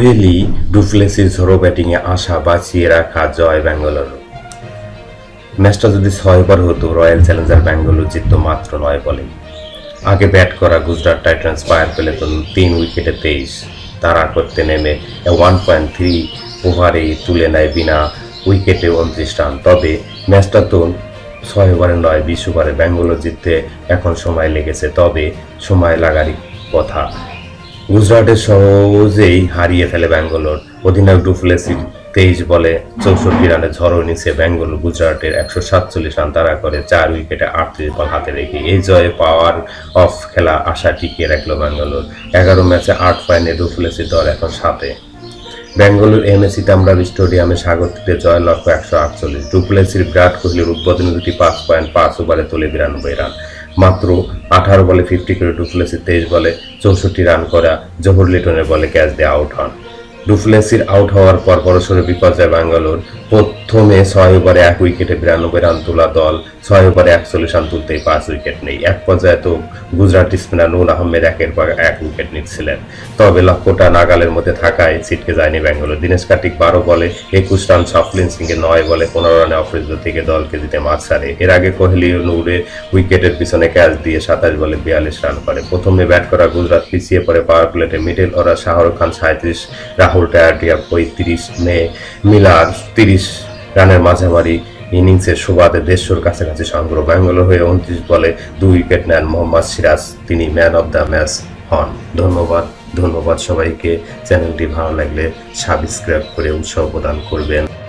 কোহলি ডুপ্লেসির ঝোড়ো ব্যাটিংয়ে আশা বাঁচিয়ে রাখা জয় বেঙ্গালুরু। ম্যাচটা যদি 6 ওভার হতো রয়্যাল চ্যালেঞ্জার বেঙ্গালুরু জিতত মাত্র 9 বলে। আগে ব্যাট করা গুজরাট টাইটান্স পায়ার পেলে তো 3 উইকেটে 23। তাড়া করতে নেমে 1.3 ওভারে তুলে নেয় বিনা উইকেটে 29 রান। তবে ম্যাচটা তো 6 ওভারে নয়, 20 ওভারে। বেঙ্গালুরু জিততে এখন সময় লেগেছে, তবে সময় লাগারই কথা। গুজরাটের সহজেই হারিয়ে ফেলে বেঙ্গালুরু। অধিনায়ক ডুপ্লেসির 23 বলে 64 রানের ঝড় নিচে বেঙ্গালুরু গুজরাটের 147 রান তাড়া করে 4 উইকেটে 38 বল হাতে রেখে এই জয়ে পাওয়ার অফ খেলা আশা টিকিয়ে রাখল বেঙ্গালুরু। 11 ম্যাচে 8 পয়েন্টে ডুপ্লেসির দল এখন 7-এ। বেঙ্গালুরু এমএ চিদাম্বরম স্টেডিয়ামে স্বাগতিকদের জয় লক্ষ্য 148। ডুপ্লেসির বিরাট কোহলির উদ্বোধনী দুটি 5.5 ওভারে তোলে 92 রান। মাত্র 18 বলে 50 করে ডুপ্লেসির 23 বলে 64 রান করা জোহর লিটনের বলে ক্যাচ দিয়ে আউট হন। ডুপ্লেসির আউট হওয়ার পর বড়সড় বিপর্যয় বেঙ্গালুরু। প্রথমে 6 ওভারে 1 উইকেটে 92 রান তোলা দল 6 ওভারে 41 রান তুলতেই 5 উইকেট নেই। এক পর্যায়ে তো গুজরাটি স্পিনার নূর আহমেদ একের পর 1 উইকেট নিচ্ছিলেন। তবে লক্ষ্যটা নাগালের মধ্যে থাকায় ছিটকে যায়নি বেঙ্গালুরু। দীনেশ কার্তিক 12 বলে 21 রান, সাফলিন সিংকে 9 বলে 15 রানে অপরাজিত থেকে দলকে জিতে মাঠ ছাড়ে। এর আগে কোহলি ও নূরে উইকেটের পিছনে ক্যাচ দিয়ে 27 বলে 42 রান করে। প্রথমে ব্যাট করা গুজরাট পিছিয়ে পড়ে পাওয়ার প্লেতে। মিডল অর্ডার শাহরুখ খান 37, রাহুল টায়ারডিয়া 35, মিলার 30 রানের মাঝামারি ইনিংসের সুবাদে 150-র কাছাকাছি সংগ্রহ। বেঙ্গালুরু হয়ে 29 বলে 2 উইকেট নেন মোহাম্মদ সিরাজ, তিনি ম্যান অব দ্য ম্যাচ হন। ধন্যবাদ সবাইকে। চ্যানেলটি ভালো লাগলে সাবস্ক্রাইব করে উৎসাহ প্রদান করবেন।